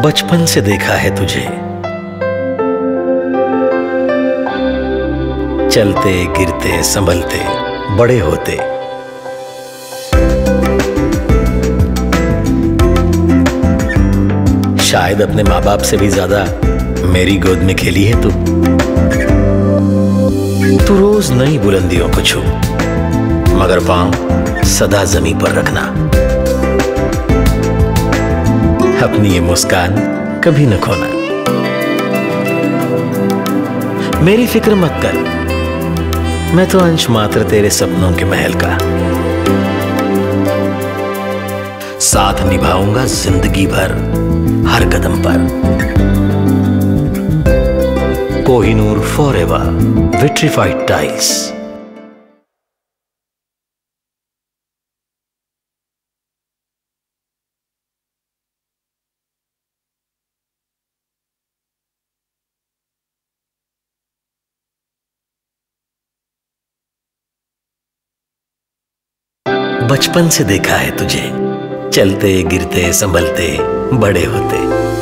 बचपन से देखा है तुझे, चलते गिरते संभलते बड़े होते। शायद अपने माँ बाप से भी ज्यादा मेरी गोद में खेली है तू। तू रोज नई बुलंदियों को छू, मगर पांव सदा जमीन पर रखना। अपनी ये मुस्कान कभी न खोना। मेरी फिक्र मत कर, मैं तो अंश मात्र तेरे सपनों के महल का। साथ निभाऊंगा जिंदगी भर हर कदम पर। Kohinoor forever vitrified tiles. बचपन से देखा है तुझे, चलते गिरते संभलते बड़े होते।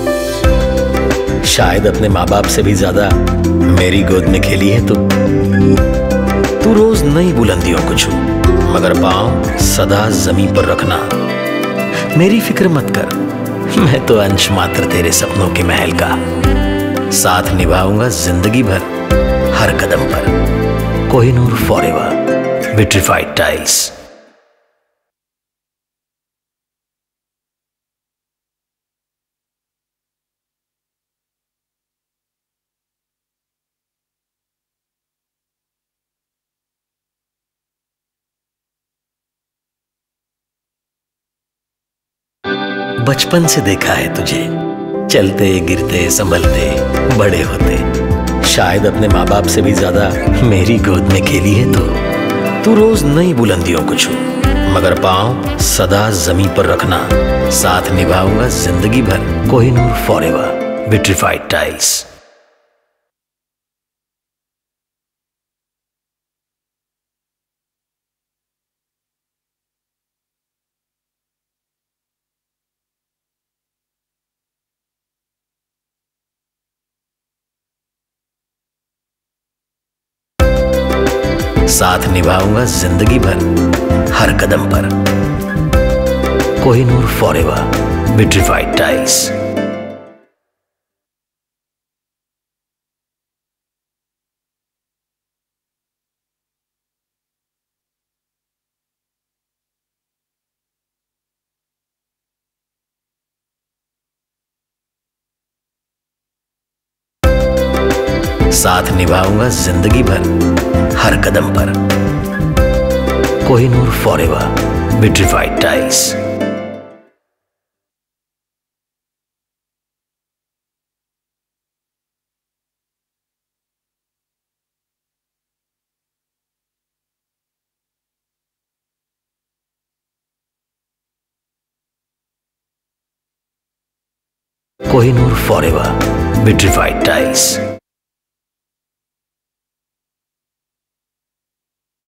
शायद अपने माँ बाप से भी ज्यादा मेरी गोद में खेली है तू। तू रोज नई बुलंदियों को छू, मगर पांव सदा जमीन पर रखना। मेरी फिक्र मत कर, मैं तो अंश मात्र तेरे सपनों के महल का। साथ निभाऊंगा जिंदगी भर हर कदम पर। Kohinoor forever vitrified tiles. बचपन से देखा है तुझे, चलते गिरते संभलते बड़े होते। शायद अपने माँ बाप से भी ज्यादा मेरी गोद में खेली है तू रोज नई बुलंदियों को छू, मगर पांव सदा जमीन पर रखना। साथ निभाऊंगा जिंदगी भर। Kohinoor forever vitrified tiles. साथ निभाऊंगा जिंदगी भर हर कदम पर। Kohinoor forever vitrified tiles. साथ निभाऊंगा जिंदगी भर हर कदम पर। Kohinoor forever vitrified tiles. Kohinoor forever vitrified tiles.